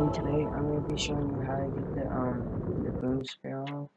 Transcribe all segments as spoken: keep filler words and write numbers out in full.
And today I'm going to be showing you how to get the um the Broom Sparrow.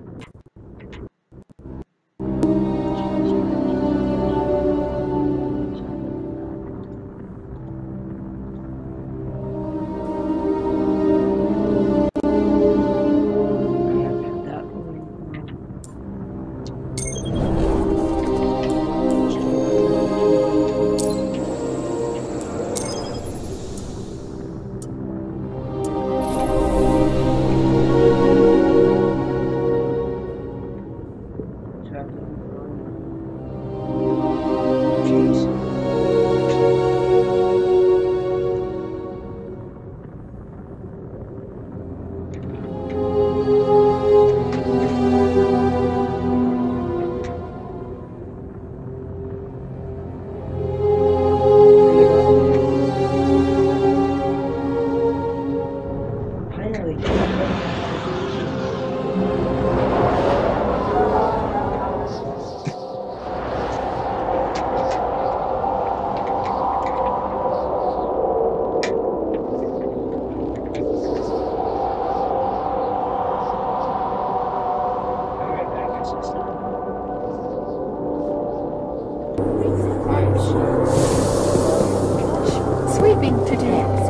Sweeping to dance.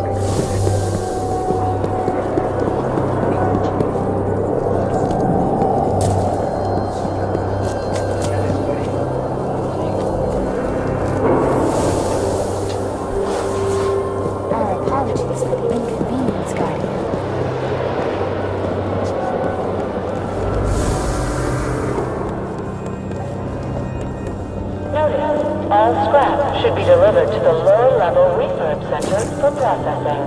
Our apologies for the inconvenience, Guardian. Notice, all scrap should be delivered to the low-level refurb center for processing.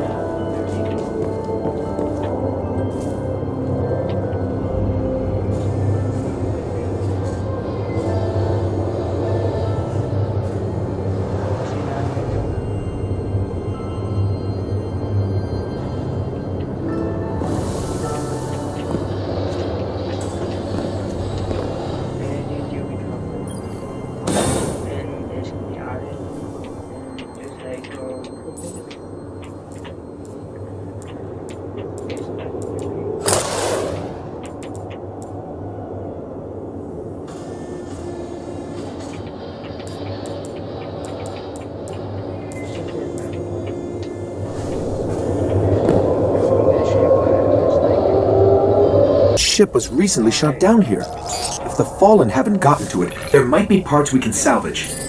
Ship was recently shot down here. If the Fallen haven't gotten to it, there might be parts we can salvage.